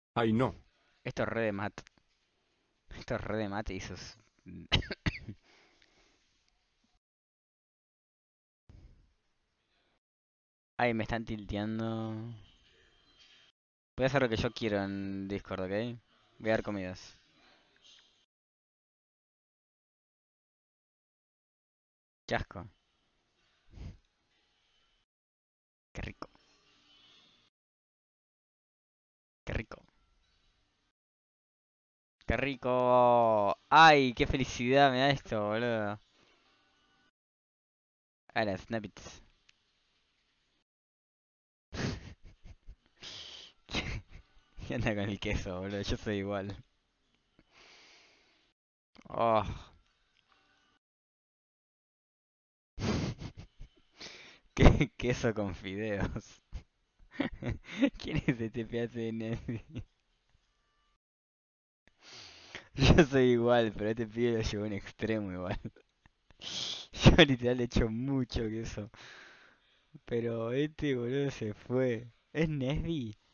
Ay, no. Esto es re de mate. Esto es re de mate y sos... Ay, me están tilteando. Voy a hacer lo que yo quiero en Discord, ¿ok? Voy a dar comidas. Qué asco. Qué rico. Qué rico. Qué rico. Ay, qué felicidad me da esto, boludo. Ahora, Snappits. ¿Qué anda con el queso, boludo? Yo soy igual. Oh. ¿Qué queso con fideos? ¿Quién es este pedazo de nazi? Yo soy igual, pero este pibe lo llevó a un extremo igual. Yo literal le echo mucho queso. Pero este boludo se fue. ¿Es Nesby?